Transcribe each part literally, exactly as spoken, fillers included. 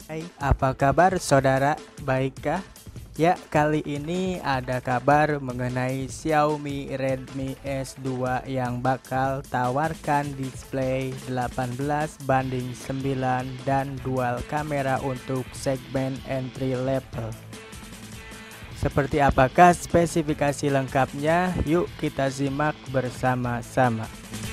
Hai, apa kabar saudara? Baikkah? Ya, kali ini ada kabar mengenai Xiaomi Redmi S dua yang bakal tawarkan display delapan belas banding sembilan dan dual kamera untuk segmen entry level. Seperti apakah spesifikasi lengkapnya? Yuk kita simak bersama-sama.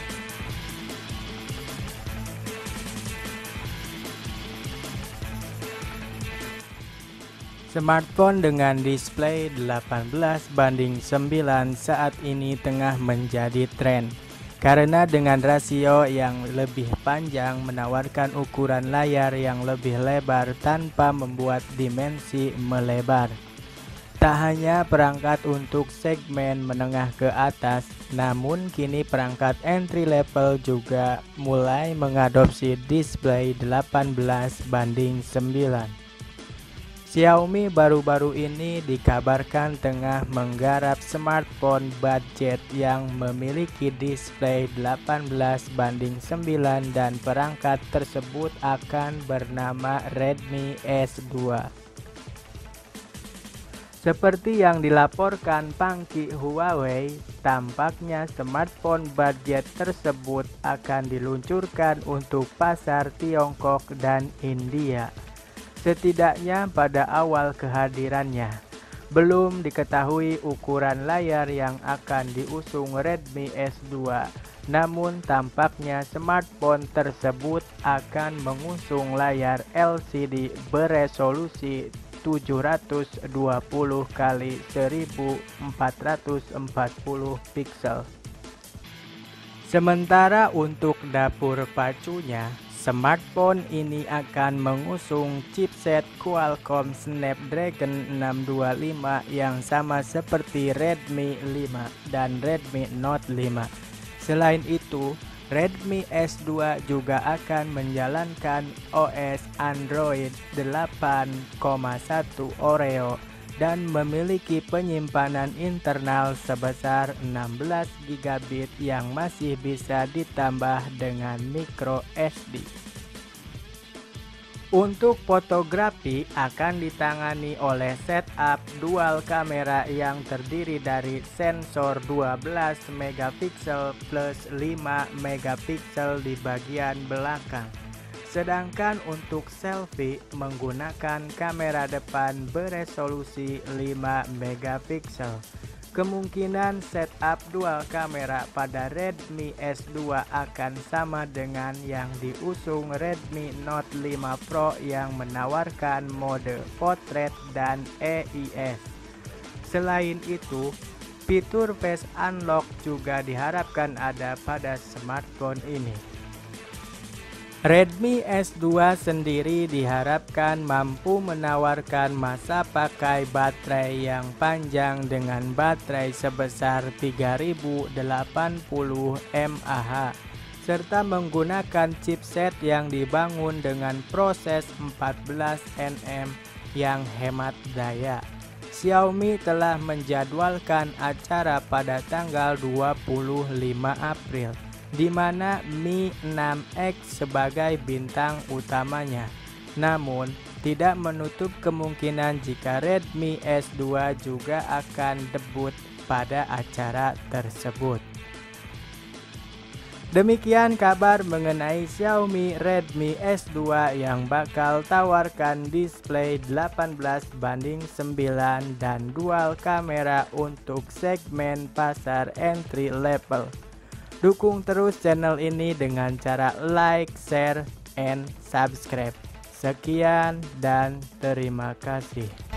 Smartphone dengan display delapan belas banding sembilan saat ini tengah menjadi tren karena dengan rasio yang lebih panjang menawarkan ukuran layar yang lebih lebar tanpa membuat dimensi melebar. Tak hanya perangkat untuk segmen menengah ke atas, namun kini perangkat entry level juga mulai mengadopsi display delapan belas banding sembilan. Xiaomi baru-baru ini dikabarkan tengah menggarap smartphone budget yang memiliki display delapan belas banding sembilan dan perangkat tersebut akan bernama Redmi S dua. Seperti yang dilaporkan pangki Huawei, tampaknya smartphone budget tersebut akan diluncurkan untuk pasar Tiongkok dan India. Setidaknya pada awal kehadirannya, belum diketahui ukuran layar yang akan diusung Redmi S dua. Namun tampaknya smartphone tersebut akan mengusung layar L C D beresolusi tujuh ratus dua puluh kali seribu empat ratus empat puluh pixel. Sementara untuk dapur pacunya, smartphone ini akan mengusung chipset Qualcomm Snapdragon enam dua lima yang sama seperti Redmi lima dan Redmi Note lima. Selain itu, Redmi S dua juga akan menjalankan O S Android delapan koma satu Oreo dan memiliki penyimpanan internal sebesar enam belas giga byte yang masih bisa ditambah dengan micro S D. Untuk fotografi akan ditangani oleh setup dual kamera yang terdiri dari sensor dua belas megapiksel plus lima megapiksel di bagian belakang. Sedangkan untuk selfie menggunakan kamera depan beresolusi lima megapiksel. Kemungkinan setup dual kamera pada Redmi S dua akan sama dengan yang diusung Redmi Note lima Pro yang menawarkan mode portrait dan E I S. Selain itu, fitur Face Unlock juga diharapkan ada pada smartphone ini. Redmi S dua sendiri diharapkan mampu menawarkan masa pakai baterai yang panjang dengan baterai sebesar tiga ribu delapan puluh mAh serta menggunakan chipset yang dibangun dengan proses empat belas nanometer yang hemat daya. Xiaomi telah menjadwalkan acara pada tanggal dua puluh lima April, di mana Mi enam X sebagai bintang utamanya. Namun, tidak menutup kemungkinan jika Redmi S dua juga akan debut pada acara tersebut. Demikian kabar mengenai Xiaomi Redmi S dua yang bakal tawarkan display delapan belas banding sembilan dan dual kamera untuk segmen pasar entry level. Dukung terus channel ini dengan cara like, share, and subscribe. Sekian dan terima kasih.